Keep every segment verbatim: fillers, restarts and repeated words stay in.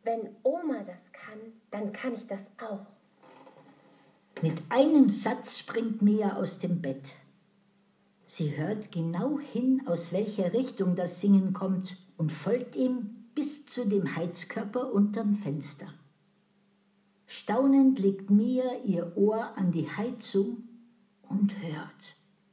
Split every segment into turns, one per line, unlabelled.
Wenn Oma das kann, dann kann ich das auch.
Mit einem Satz springt Mia aus dem Bett. Sie hört genau hin, aus welcher Richtung das Singen kommt und folgt ihm bis zu dem Heizkörper unterm Fenster. Staunend legt Mia ihr Ohr an die Heizung und hört.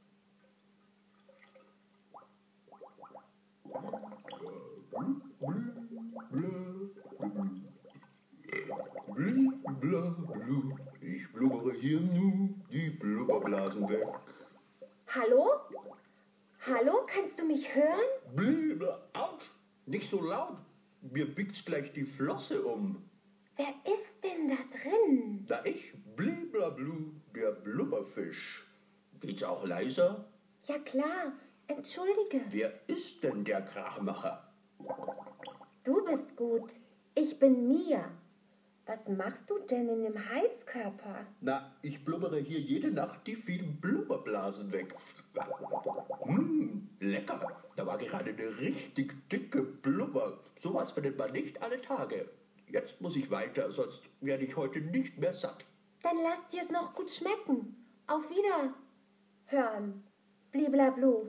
Ich blubbere hier nur die Blubberblasen weg.
Hallo? Hallo, kannst du mich hören?
Blubber, autsch, nicht so laut. Mir biegt's gleich die Flosse um.
Wer ist denn da drin?
Da ich, Bliblablu, der Blubberfisch. Geht's auch leiser?
Ja klar, entschuldige.
Wer ist denn der Krachmacher?
Du bist gut. Ich bin Mia. Was machst du denn in dem Heizkörper?
Na, ich blubbere hier jede Nacht die vielen Blubberblasen weg. Mmh, lecker. Da war gerade eine richtig dicke Blubber. Sowas findet man nicht alle Tage. Jetzt muss ich weiter, sonst werde ich heute nicht mehr satt.
Dann lass dir es noch gut schmecken. Auf Wiederhören. Bliblablu.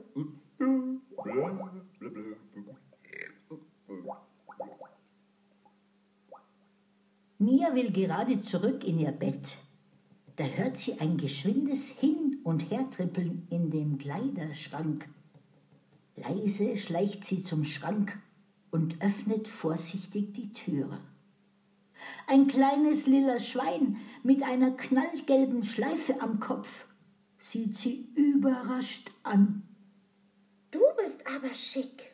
Mia will gerade zurück in ihr Bett. Da hört sie ein geschwindes Hin- und Hertrippeln in dem Kleiderschrank. Leise schleicht sie zum Schrank und öffnet vorsichtig die Türe. Ein kleines lila Schwein mit einer knallgelben Schleife am Kopf sieht sie überrascht an.
Du bist aber schick.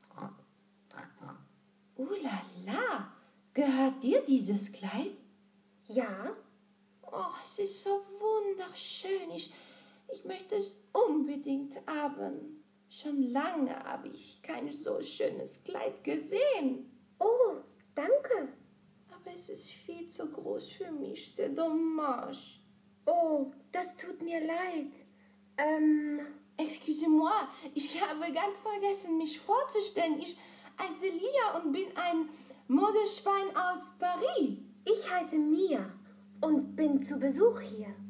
Uh la la, gehört dir dieses Kleid?
Ja.
Oh, es ist so wunderschön. Ich, ich möchte es unbedingt haben. Schon lange habe ich kein so schönes Kleid gesehen.
Oh, danke.
Aber es ist viel zu groß für mich, c'est dommage.
Oh, das tut mir leid. Ähm...
Excusez-moi, ich habe ganz vergessen, mich vorzustellen. Ich heiße Lia und bin ein Modeschwein aus Paris.
Ich heiße Mia und bin zu Besuch hier.